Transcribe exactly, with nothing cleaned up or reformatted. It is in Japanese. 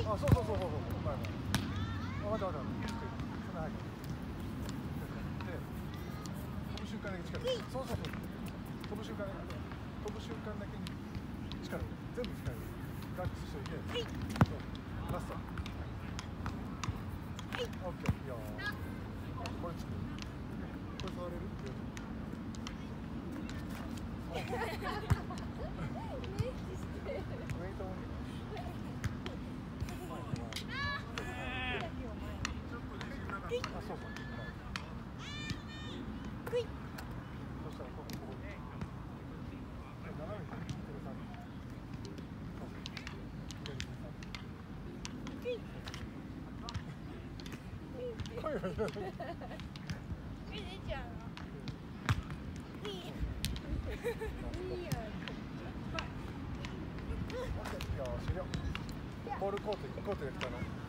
あ、そうそうそうそうそう。前前。あ、待って待って待って。そんな早く。で、飛ぶ瞬間だけ力。そうそうそう。飛ぶ瞬間だけ。飛ぶ瞬間だけに力。全部力。ガックスしといて。そう。ラスト。オッケー。いいよ。これつく。これ触れる？ウェイトもね。あ、そうそう。クイッ。そしたらここここ。斜めに手で触る。そう。左手で触る。クイッ。声がいらない。声出ちゃうの。いい。いいよ。オッケー。よーし、終了。ボールコート、コートで来たの。